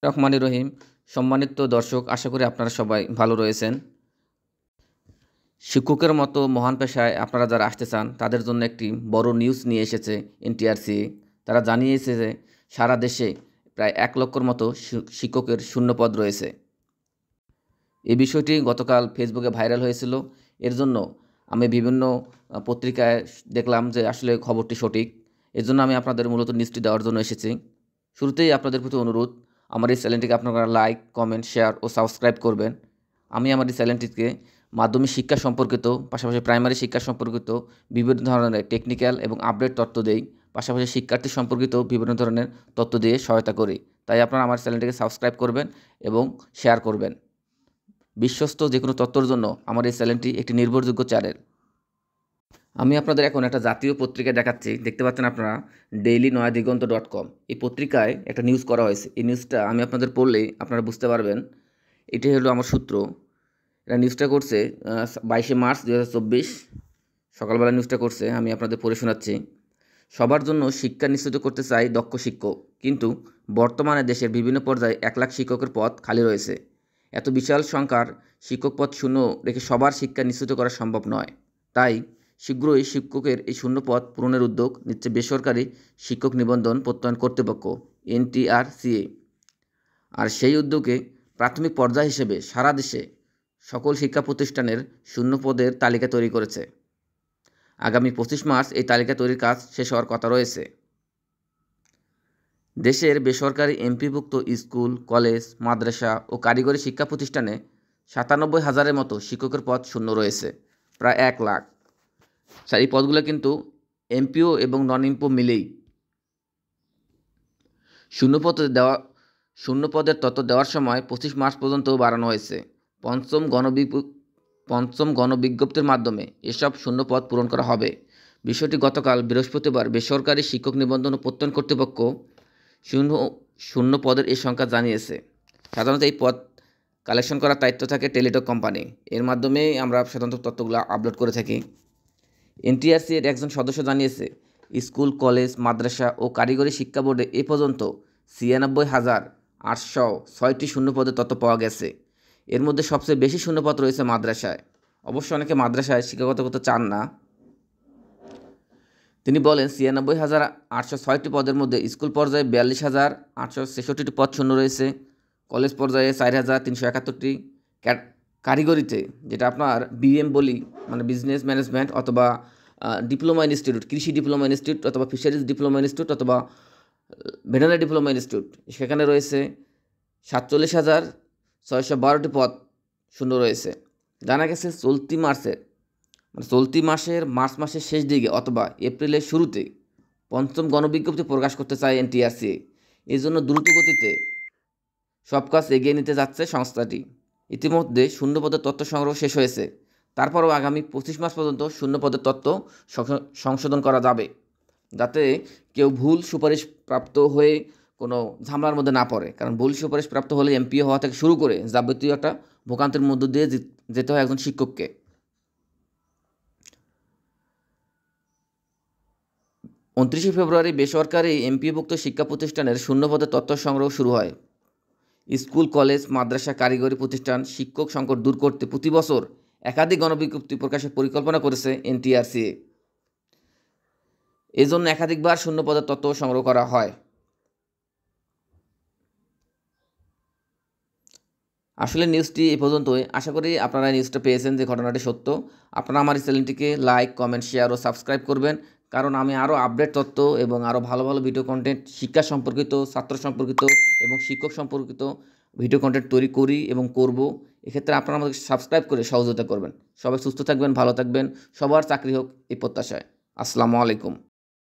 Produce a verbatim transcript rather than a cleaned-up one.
রহমানির রহিম। সম্মানিত দর্শক, আশা করি আপনারা সবাই ভালো রয়েছেন। শিক্ষকের মতো মহান পেশায় আপনারা যারা আসতে চান তাদের জন্য একটি বড় নিউজ নিয়ে এসেছে এনটিআরসি। তারা জানিয়েছে যে সারা দেশে প্রায় এক লক্ষর মতো শিক্ষকের শূন্যপদ রয়েছে। এই বিষয়টি গতকাল ফেসবুকে ভাইরাল হয়েছিল। এর জন্য আমি বিভিন্ন পত্রিকায় দেখলাম যে আসলে খবরটি সঠিক। এর জন্য আমি আপনাদের মূলত নিউজটি দেওয়ার জন্য এসেছি। শুরুতেই আপনাদের প্রতি অনুরোধ, আমার এই চ্যানেলটিকে আপনারা লাইক, কমেন্ট, শেয়ার ও সাবস্ক্রাইব করবেন। আমি আমার এই চ্যানেলটিকে মাধ্যমিক শিক্ষা সম্পর্কিত, পাশাপাশি প্রাইমারি শিক্ষা সম্পর্কিত বিভিন্ন ধরনের টেকনিক্যাল এবং আপডেট তথ্য দেই, পাশাপাশি শিক্ষার্থী সম্পর্কিত বিভিন্ন ধরনের তথ্য দিয়ে সহায়তা করি। তাই আপনারা আমার চ্যানেলটিকে সাবস্ক্রাইব করবেন এবং শেয়ার করবেন। বিশ্বস্ত যে কোনো তথ্যের জন্য আমার এই চ্যানেলটি একটি নির্ভরযোগ্য চ্যানেল। আমি আপনাদের এখন একটা জাতীয় পত্রিকা দেখাচ্ছি, দেখতে পাচ্ছেন আপনারা, ডেইলি নয়াদিগন্ত ডট কম। এই পত্রিকায় একটা নিউজ করা হয়েছে। এই নিউজটা আমি আপনাদের পড়লেই আপনারা বুঝতে পারবেন। এটাই হলো আমার সূত্র। এটা নিউজটা করছে বাইশে মার্চ দু হাজার চব্বিশ সকালবেলা নিউজটা করছে। আমি আপনাদের পড়ে শোনাচ্ছি। সবার জন্য শিক্ষা নিশ্চিত করতে চাই দক্ষ শিক্ষক, কিন্তু বর্তমানে দেশের বিভিন্ন পর্যায়ে এক লাখ শিক্ষকের পদ খালি রয়েছে। এত বিশাল সংখ্যার শিক্ষক পদ শূন্য রেখে সবার শিক্ষা নিশ্চিত করা সম্ভব নয়। তাই শীঘ্রই শিক্ষকের এই শূন্য পদ পূরণের উদ্যোগ নিচ্ছে বেসরকারি শিক্ষক নিবন্ধন প্রত্যয়ন কর্তৃপক্ষ এনটিআরসিএ। আর সেই উদ্যোগে প্রাথমিক পর্যায় হিসেবে সারা দেশে সকল শিক্ষা প্রতিষ্ঠানের শূন্য পদের তালিকা তৈরি করেছে। আগামী পঁচিশ মার্চ এই তালিকা তৈরির কাজ শেষ হওয়ার কথা রয়েছে। দেশের বেসরকারি এমপিভুক্ত স্কুল, কলেজ, মাদ্রাসা ও কারিগরি শিক্ষা প্রতিষ্ঠানে সাতানব্বই হাজারের মতো শিক্ষকের পদ শূন্য রয়েছে, প্রায় এক লাখ। এই পদগুলো কিন্তু এমপিও এবং নন এমপিও মিলেই। শূন্য পদ দেওয়া শূন্য পদের তথ্য দেওয়ার সময় পঁচিশ মার্চ পর্যন্ত বাড়ানো হয়েছে। পঞ্চম গণবিজ্ঞ পঞ্চম গণবিজ্ঞপ্তির মাধ্যমে এসব শূন্য পদ পূরণ করা হবে। বিষয়টি গতকাল বৃহস্পতিবার বেসরকারি শিক্ষক নিবন্ধন ও প্রত্যয়ন কর্তৃপক্ষ শূন্য শূন্য পদের এই সংখ্যা জানিয়েছে। সাধারণত এই পদ কালেকশন করার দায়িত্ব থাকে টেলিটক কোম্পানি। এর মাধ্যমেই আমরা সাধারণত তথ্যগুলো আপলোড করে থাকি। এনটিআরসি এর একজন সদস্য জানিয়েছে, স্কুল, কলেজ, মাদ্রাসা ও কারিগরি শিক্ষা বোর্ডে এ পর্যন্ত ছিয়ানব্বই হাজার আটশো ছয়টি শূন্যপদের তথ্য পাওয়া গেছে। এর মধ্যে সবচেয়ে বেশি শূন্যপদ রয়েছে মাদ্রাসায়। অবশ্য অনেকে মাদ্রাসায় শিক্ষকতা করতে চান না। তিনি বলেন, ছিয়ানব্বই হাজার আটশো ছয়টি পদের মধ্যে স্কুল পর্যায়ে বিয়াল্লিশ হাজার আটশো ছেষট্টিটি পদ শূন্য রয়েছে, কলেজ পর্যায়ে চার হাজার তিনশো একাত্তরটি, কারিগরিতে যেটা আপনার বিএম বলি, মানে বিজনেস ম্যানেজমেন্ট অথবা ডিপ্লোমা ইনস্টিটিউট, কৃষি ডিপ্লোমা ইনস্টিটিউট অথবা ফিশারিজ ডিপ্লোমা ইনস্টিটিউট অথবা ভেটেরিনারি ডিপ্লোমা ইনস্টিটিউট, সেখানে রয়েছে সাতচল্লিশ হাজার ছয়শো বারোটি পদ শূন্য রয়েছে। জানা গেছে চলতি মাসের মানে চলতি মাসের মার্চ মাসের শেষ দিকে অথবা এপ্রিলের শুরুতে পঞ্চম গণবিজ্ঞপ্তি প্রকাশ করতে চায় এনটিআরসি। এই জন্য দ্রুত গতিতে সব কাজ এগিয়ে নিতে যাচ্ছে সংস্থাটি। ইতিমধ্যে শূন্যপদের তথ্য সংগ্রহ শেষ হয়েছে। তারপরও আগামী পঁচিশ মাস পর্যন্ত শূন্যপদের তথ্য সংশোধন করা যাবে, যাতে কেউ ভুল সুপারিশ প্রাপ্ত হয়ে কোনো ঝামেলার মধ্যে না পড়ে। কারণ ভুল সুপারিশ প্রাপ্ত হলে এমপিও হওয়া থেকে শুরু করে যাবতীয় একটা ভোগান্তির মধ্য দিয়ে যেতে হয় একজন শিক্ষককে। উনত্রিশে ফেব্রুয়ারি বেসরকারি এমপিভুক্ত শিক্ষা প্রতিষ্ঠানের শূন্যপদের তথ্য সংগ্রহ শুরু হয়। স্কুল, কলেজ, মাদ্রাসা, কারিগরি প্রতিষ্ঠান শিক্ষক সংকট দূর করতে প্রতি বছর একাধিক গণবিজ্ঞপ্তি প্রকাশের পরিকল্পনা করেছে এনটিআরসি। এই জন্য একাধিকবার শূন্যপদের তথ্য সংগ্রহ করা হয়। আসলে নিউজটি এই পর্যন্তই। আশা করি আপনারা নিউজটা পেয়েছেন যে ঘটনাটি সত্য। আপনারা আমার এই চ্যানেলটিকে লাইক, কমেন্ট, শেয়ার ও সাবস্ক্রাইব করবেন, কারণ আমি আরও আপডেট তথ্য এবং আরও ভালো ভালো ভিডিও কন্টেন্ট শিক্ষা সম্পর্কিত, ছাত্র সম্পর্কিত এবং শিক্ষক সম্পর্কিত ভিডিও কন্টেন্ট তৈরি করি এবং করব। এক্ষেত্রে আপনারা আমাদের সাবস্ক্রাইব করে সহযোগিতা করবেন। সবাই সুস্থ থাকবেন, ভালো থাকবেন, সবার চাকরি হোক এই প্রত্যাশায়। আসসালামু আলাইকুম।